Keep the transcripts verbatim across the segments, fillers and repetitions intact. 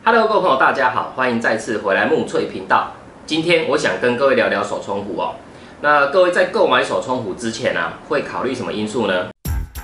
Hello， 各位朋友，大家好，欢迎再次回来木翠频道。今天我想跟各位聊聊手冲壶哦。那各位在购买手冲壶之前啊，会考虑什么因素呢？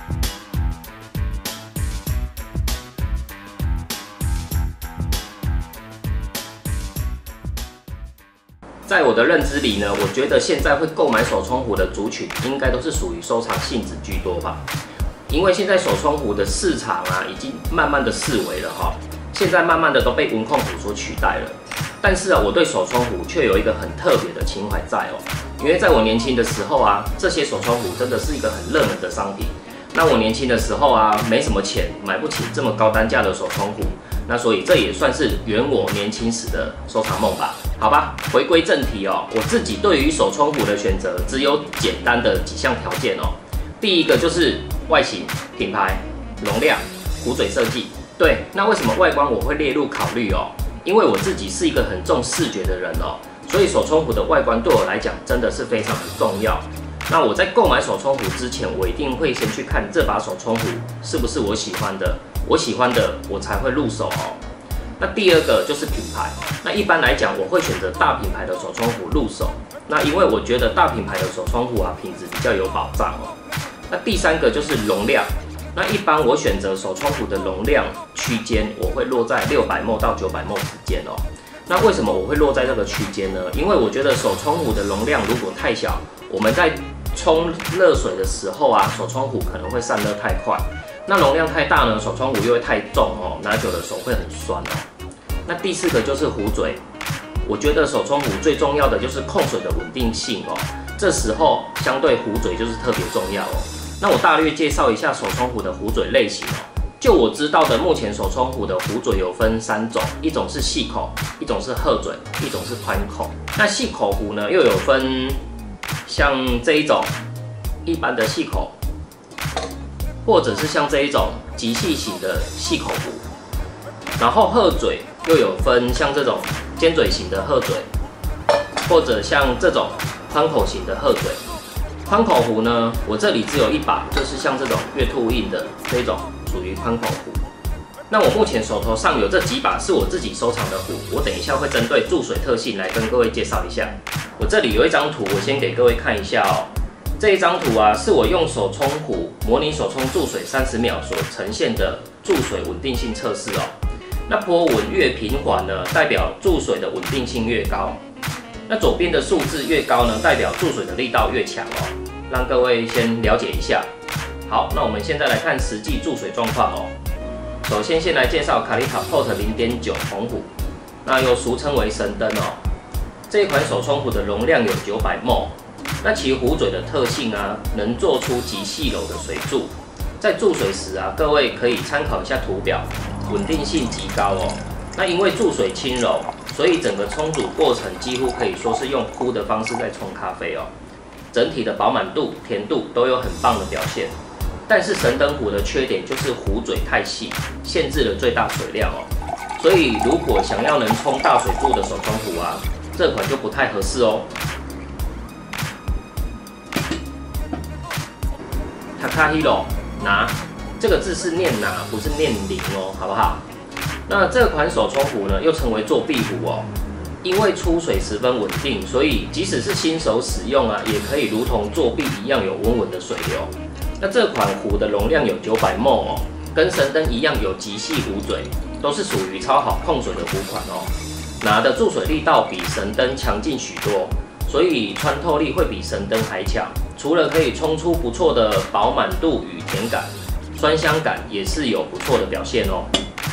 在我的认知里呢，我觉得现在会购买手冲壶的族群，应该都是属于收藏性质居多吧。因为现在手冲壶的市场啊，已经慢慢的式微了哈。现在慢慢的都被温控壶所取代了，但是啊，我对手冲壶却有一个很特别的情怀在哦。因为在我年轻的时候啊，这些手冲壶真的是一个很热门的商品。那我年轻的时候啊，没什么钱，买不起这么高单价的手冲壶，那所以这也算是圆我年轻时的收藏梦吧。好吧，回归正题哦，我自己对于手冲壶的选择只有简单的几项条件哦。第一个就是外形、品牌、容量、壶嘴设计。对，那为什么外观我会列入考虑哦？因为我自己是一个很重视觉的人哦，所以手冲壶的外观对我来讲真的是非常的重要。那我在购买手冲壶之前，我一定会先去看这把手冲壶是不是我喜欢的，我喜欢的我才会入手哦。那第二个就是品牌，那一般来讲我会选择大品牌的手冲壶入手，那因为我觉得大品牌的手冲壶啊品质比较有保障哦。那第三个就是容量。那一般我选择手冲壶的容量区间，我会落在六百 毫升到九百毫升之间哦。那为什么我会落在这个区间呢？因为我觉得手冲壶的容量如果太小，我们在冲热水的时候啊，手冲壶可能会散热太快。那容量太大呢，手冲壶又会太重哦，拿久了手会很酸哦。那第四个就是壶嘴，我觉得手冲壶最重要的就是控水的稳定性哦。这时候相对壶嘴就是特别重要哦。那我大略介绍一下手冲壶的壶嘴类型哦。就我知道的，目前手冲壶的壶嘴有分三种，一种是细口，一种是鹤嘴，一种是宽口。那细口壶呢，又有分像这一种一般的细口，或者是像这一种极细型的细口壶。然后鹤嘴又有分像这种尖嘴型的鹤嘴，或者像这种宽口型的鹤嘴。宽口壶呢，我这里只有一把，就是像这种月兔印的这种，属于宽口壶。那我目前手头上有这几把是我自己收藏的壶，我等一下会针对注水特性来跟各位介绍一下。我这里有一张图，我先给各位看一下哦。这一张图啊，是我用手冲壶模拟手冲注水三十秒所呈现的注水稳定性测试哦。那波纹越平缓呢，代表注水的稳定性越高。那左边的数字越高呢，代表注水的力道越强哦。让各位先了解一下。好，那我们现在来看实际注水状况哦。首先先来介绍卡丽塔 Port 零点九 红壶，那又俗称为神灯哦。这一款手冲壶的容量有九百毫升，那其壶嘴的特性啊，能做出极细柔的水柱。在注水时啊，各位可以参考一下图表，稳定性极高哦。那因为注水轻柔，所以整个冲煮过程几乎可以说是用扑的方式在冲咖啡哦。整体的饱满度、甜度都有很棒的表现。但是神灯壶的缺点就是壶嘴太细，限制了最大水量哦。所以如果想要能冲大水柱的手冲壶啊，这款就不太合适哦。Takahiro 拿这个字是念拿，不是念零哦，好不好？那这款手冲壶呢，又称为作弊壶哦。因为出水十分稳定，所以即使是新手使用啊，也可以如同作弊一样有稳稳的水流。那这款壶的容量有九百毫升哦，跟神灯一样有极细壶嘴，都是属于超好控水的壶款哦。拿的注水力道比神灯强劲许多，所以穿透力会比神灯还强。除了可以冲出不错的饱满度与甜感，酸香感也是有不错的表现哦。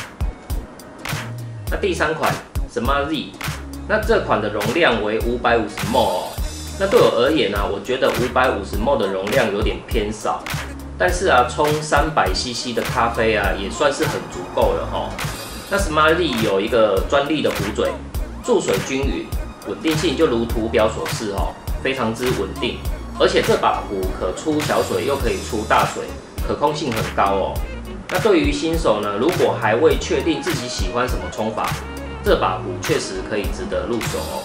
那第三款 Smart-Z。那这款的容量为五百五十毫升哦。那对我而言呢、啊，我觉得五百五十毫升的容量有点偏少，但是啊，冲三百 C C 的咖啡啊，也算是很足够了哈。那 Smart-Z 有一个专利的壶嘴，注水均匀，稳定性就如图表所示哦，非常之稳定。而且这把壶可出小水又可以出大水，可控性很高哦。那对于新手呢，如果还未确定自己喜欢什么冲法，这把壶确实可以值得入手哦。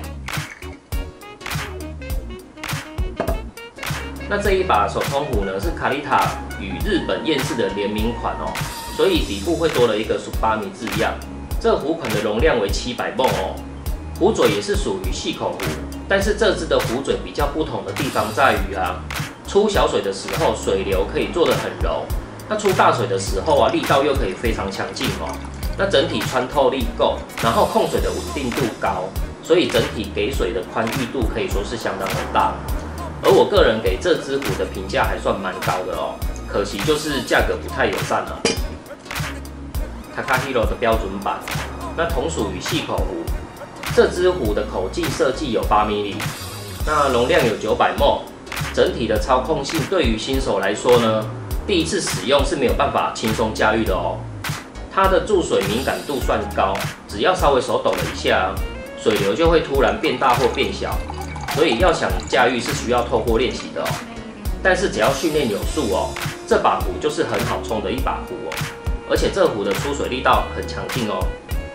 那这一把手冲壶呢，是卡丽塔与日本厌世的联名款哦，所以底部会多了一个 Tsubami 字样。 这壶款的容量为七百毫升哦，壶嘴也是属于细口壶，但是这支的壶嘴比较不同的地方在于啊，出小水的时候水流可以做得很柔，那出大水的时候啊，力道又可以非常强劲哦。那整体穿透力够，然后控水的稳定度高，所以整体给水的宽裕度可以说是相当的大。而我个人给这支壶的评价还算蛮高的哦，可惜就是价格不太友善了。Takahiro 的标准版，那同属于细口壶。这支壶的口径设计有八毫米，那容量有九百毫升，整体的操控性对于新手来说呢，第一次使用是没有办法轻松驾驭的哦。它的注水敏感度算高，只要稍微手抖了一下，水流就会突然变大或变小，所以要想驾驭是需要透过练习的哦。但是只要训练有素哦，这把壶就是很好冲的一把壶哦。而且这壶的出水力道很强劲哦。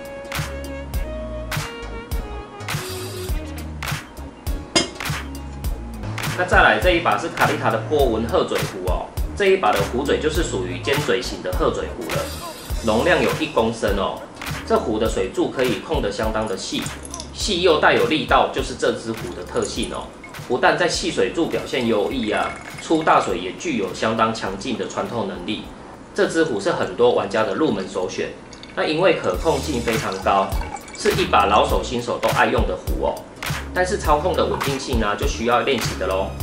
那再来这一把是卡丽塔的波纹鹤嘴壶哦，这一把的壶嘴就是属于尖嘴型的鹤嘴壶了，容量有一公升哦。这壶的水柱可以控得相当的细，细又带有力道，就是这支壶的特性哦。不但在细水柱表现优异啊，出大水也具有相当强劲的穿透能力。这支壶是很多玩家的入门首选，那因为可控性非常高，是一把老手新手都爱用的壶哦。但是操控的稳定性呢、啊，就需要练习的咯。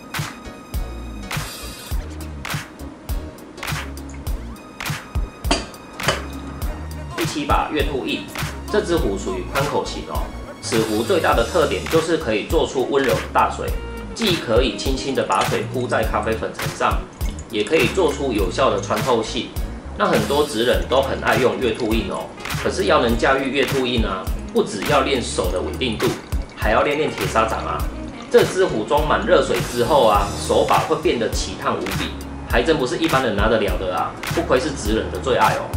第七把月兔印，这支壶属于宽口型哦。此壶最大的特点就是可以做出温柔的大水，既可以轻轻的把水铺在咖啡粉层上，也可以做出有效的穿透性。那很多职人都很爱用月兔印哦，可是要能驾驭月兔印啊，不只要练手的稳定度，还要练练铁砂掌啊。这支壶装满热水之后啊，手把会变得起烫无比，还真不是一般人拿得了的啊，不愧是职人的最爱哦。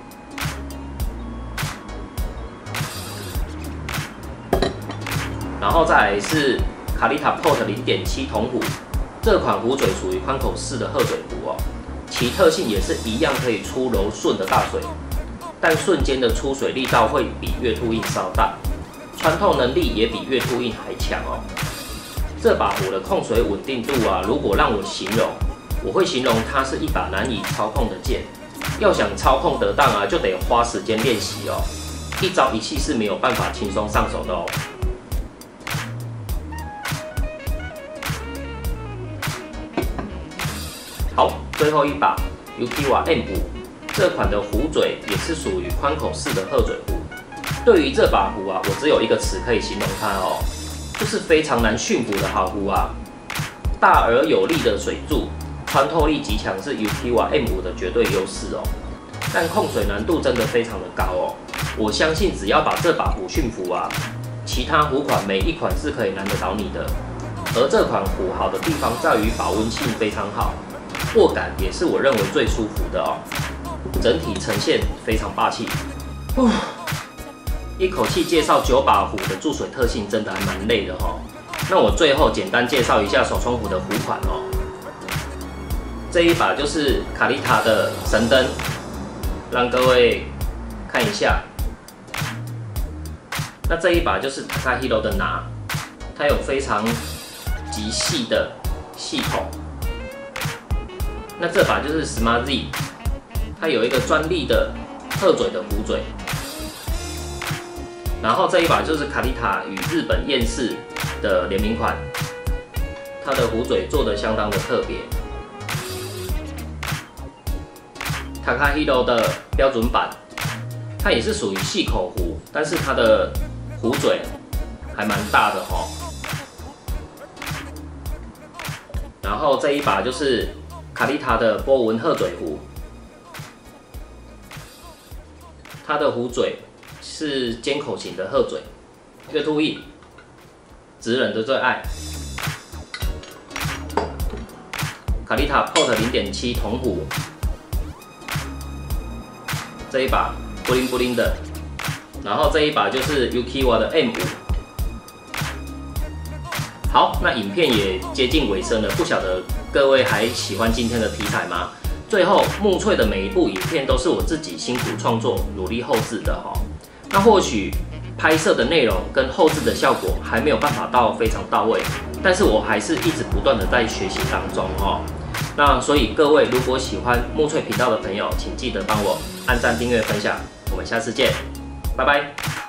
然后再来是卡丽塔 Port 零点七 铜壶，这款壶嘴属于宽口式的鹤嘴壶哦，其特性也是一样可以出柔顺的大水，但瞬间的出水力道会比月兔印稍大，穿透能力也比月兔印还强哦。这把壶的控水稳定度啊，如果让我形容，我会形容它是一把难以操控的剑，要想操控得当啊，就得花时间练习哦，一朝一夕是没有办法轻松上手的哦。好，最后一把 Ukiwa M 五，这款的壶嘴也是属于宽口式的鹤嘴壶。对于这把壶啊，我只有一个词可以形容它哦，就是非常难驯服的好壶啊。大而有力的水柱，穿透力极强是 Ukiwa M 五的绝对优势哦。但控水难度真的非常的高哦。我相信只要把这把壶驯服啊，其他壶款每一款是可以难得倒你的。而这款壶好的地方在于保温性非常好。握感也是我认为最舒服的哦，整体呈现非常霸气。一口气介绍九把壶的注水特性，真的还蛮累的哦。那我最后简单介绍一下手冲壶的壶款哦。这一把就是卡丽塔的神灯，让各位看一下。那这一把就是 Takahiro 的拿，它有非常极细的细口。那这把就是 Smart Z， 它有一个专利的鹤嘴的壶嘴。然后这一把就是卡丽塔与日本厌世的联名款，它的壶嘴做的相当的特别。Takahiro 的标准版，它也是属于细口壶，但是它的壶嘴还蛮大的哦。然后这一把就是卡丽塔的波纹鹤嘴壶，它的壶嘴是尖口型的鹤嘴，月兔印，职人的最爱。卡丽塔 Port 零点七 铜壶，这一把布灵布灵的，然后这一把就是 Ukiwa 的 M 五。好，那影片也接近尾声了，不晓得各位还喜欢今天的题材吗？最后，木粹的每一部影片都是我自己辛苦创作、努力后制的哈。 那或许拍摄的内容跟后置的效果还没有办法到非常到位，但是我还是一直不断的在学习当中哦。那所以各位如果喜欢木粹频道的朋友，请记得帮我按赞、订阅、分享。我们下次见，拜拜。